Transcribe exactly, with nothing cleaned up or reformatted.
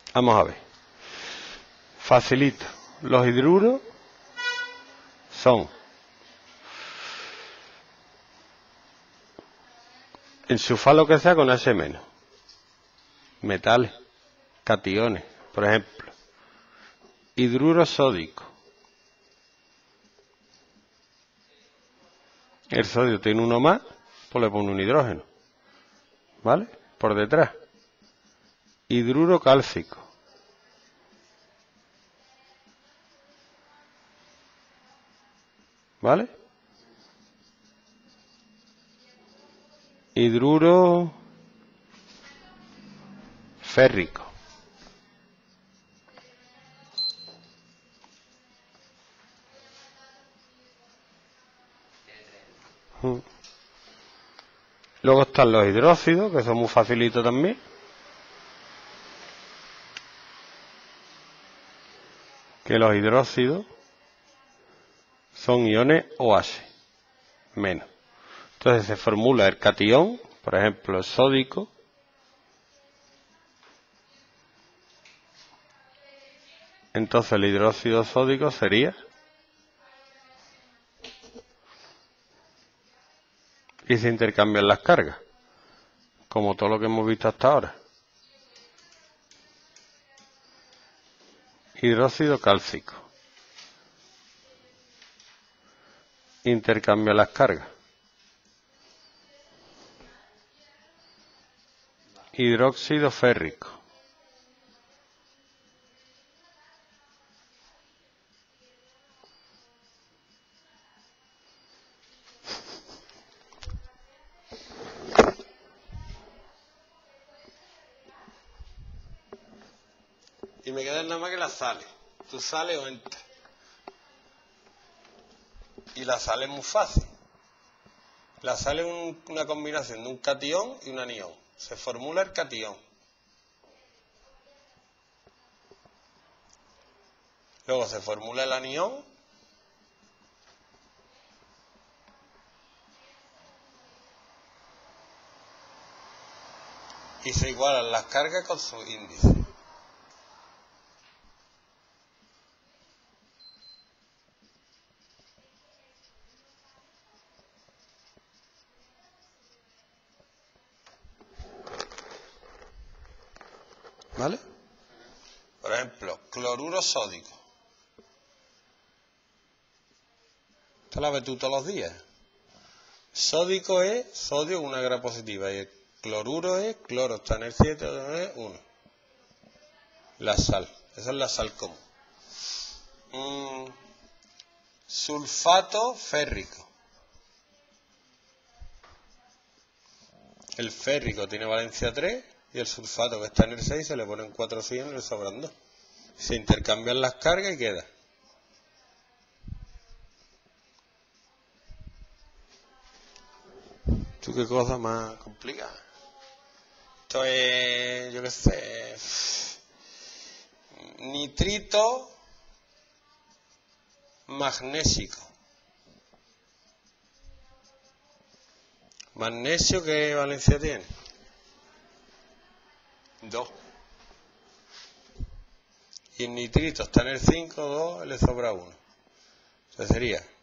Vamos a ver. Facilito. Los hidruros son enchufar lo que sea con H menos. Metales, cationes, por ejemplo. Hidruro sódico. El sodio tiene uno más, pues le pone un hidrógeno. ¿Vale? Por detrás. Hidruro cálcico. ¿Vale? Hidruro férrico. Hmm. Luego están los hidróxidos, que son muy facilitos también. Que los hidróxidos son iones OH menos. Entonces se formula el catión, por ejemplo, el sódico, entonces el hidróxido sódico sería, y se intercambian las cargas, como todo lo que hemos visto hasta ahora. Hidróxido cálcico. Intercambia las cargas. Hidróxido férrico. Y me queda nada más que la sales. Tú sales o entras. Y la sal es muy fácil. La sal es un, una combinación de un catión y un anión. Se formula el catión. Luego se formula el anión. Y se igualan las cargas con su índice. ¿Vale? Por ejemplo, cloruro sódico. Esta la ves tú todos los días. Sódico es sodio, una gra positiva. Y el cloruro es cloro, está en el siete, es uno. La sal. Esa es la sal común. Mm, sulfato férrico. El férrico tiene valencia tres y el sulfato que está en el seis se le ponen cuatro oxígenos y le sobran dos. Se intercambian las cargas y queda. ¿Tú qué cosa más complicada? Esto es, yo qué sé, nitrito magnésico. Magnesio, ¿qué valencia tiene? dos. Y el nitrito está en el cinco, dos, le sobra uno. Entonces sería